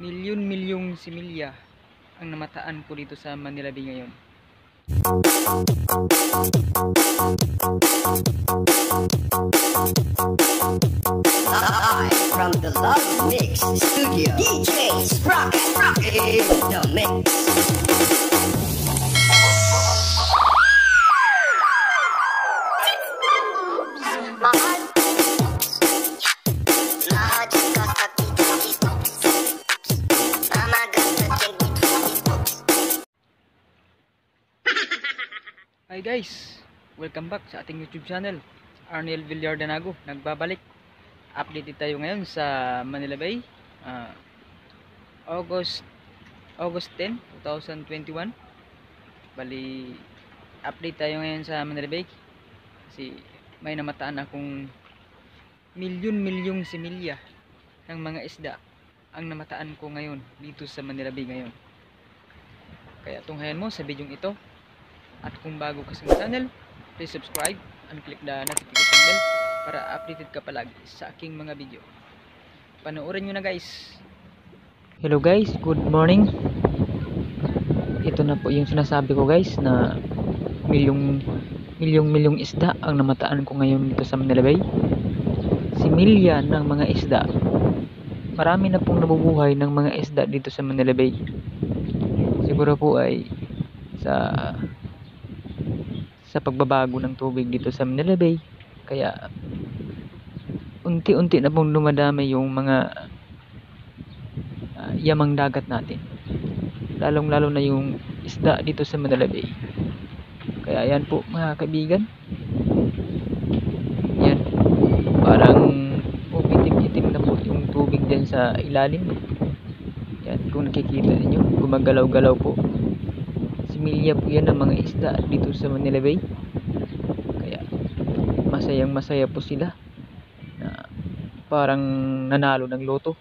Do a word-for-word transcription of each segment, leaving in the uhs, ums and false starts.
Milyon-milyong similya ang namataan ko dito sa Manila Bay ngayon. Live from the Love Mix Studio, D J Sprocket Rocket in the mix. Hi guys! Welcome back sa ating YouTube channel. Arnel Villardanago, nagbabalik. Updated tayo ngayon sa Manila Bay. uh, August August tenth, twenty twenty-one. Bali, update tayo ngayon sa Manila Bay kasi may namataan akong milyon-milyong similya ng mga isda ang namataan ko ngayon dito sa Manila Bay ngayon. Kaya tunghayan mo sa bidyong ito. At kung bago ka sa channel, please subscribe and click the notification bell para updated ka palagi sa aking mga video. Panoorin nyo na guys. Hello guys, good morning. Ito na po yung sinasabi ko guys, na milyong milyong milyong isda ang namataan ko ngayon dito sa Manila Bay. Similya ng mga isda. Marami na pong nabubuhay ng mga isda dito sa Manila Bay. Siguro po ay sa sa pagbabago ng tubig dito sa Manila Bay, kaya unti-unti na pong dumadami yung mga uh, yamang dagat natin, lalong lalo na yung isda dito sa Manila Bay. Kaya yan po mga kaibigan, yan, parang umitim-itim na po yung tubig dyan sa ilalim. Yan, kung nakikita niyo, gumagalaw-galaw po. Similya po yan ng mga isda dito sa Manila Bay. Kaya masayang masaya po sila, na parang nanalo ng loto.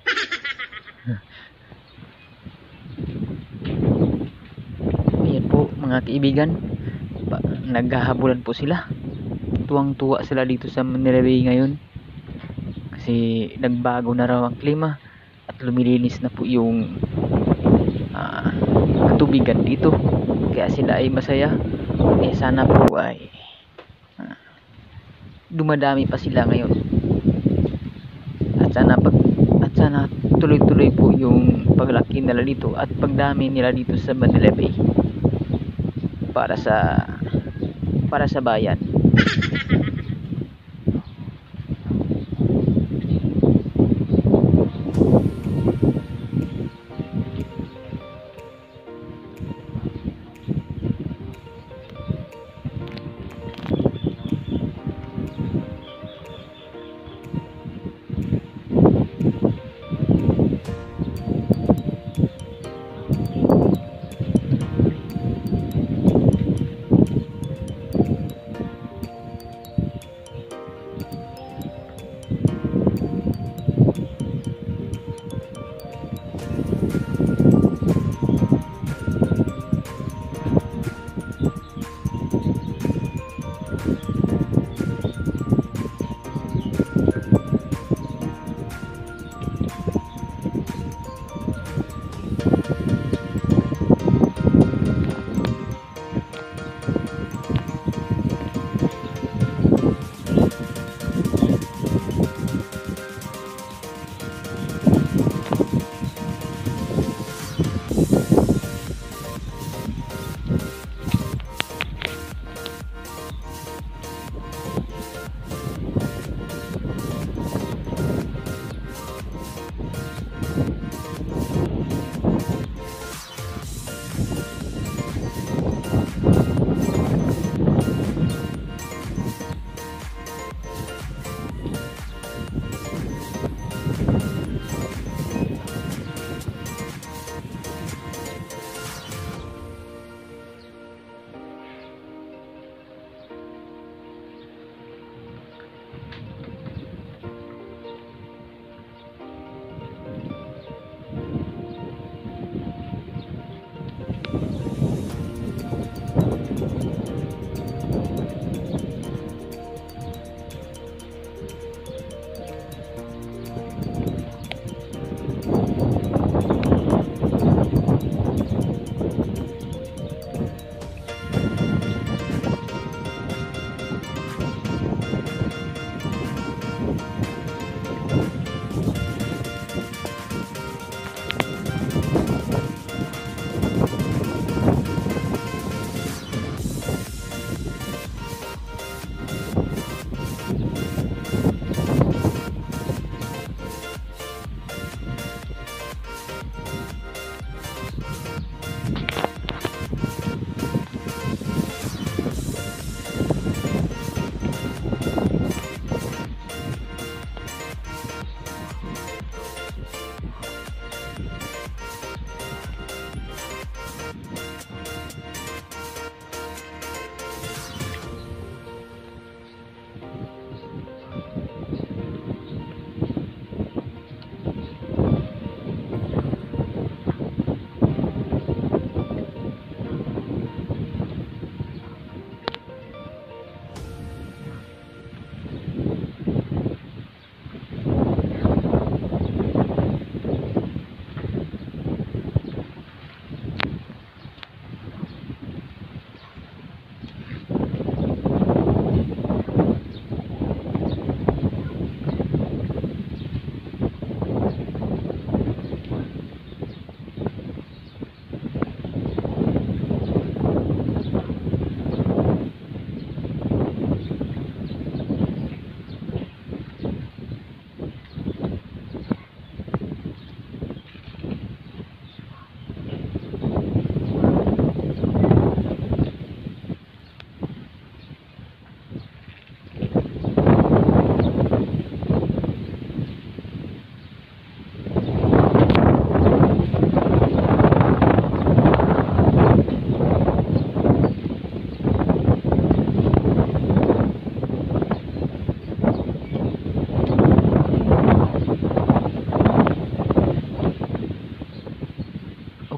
Ayan po mga kaibigan, naghahabulan po sila. Tuwang-tuwa sila dito sa Manila Bay ngayon kasi nagbago na raw ang klima at lumilinis na po yung uh, tubigan dito. Kaya sila ay masaya. Eh sana po ay uh, dumadami pa sila ngayon. At sana pag at sana tuloy-tuloy po yung paglaki nila dito at pagdami nila dito sa Manila Bay para sa para sa bayan.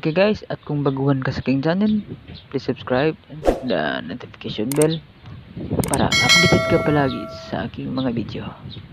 Okay guys, at kung baguhan ka sa aking channel, please subscribe and click the notification bell para updated ka palagi sa aking mga video.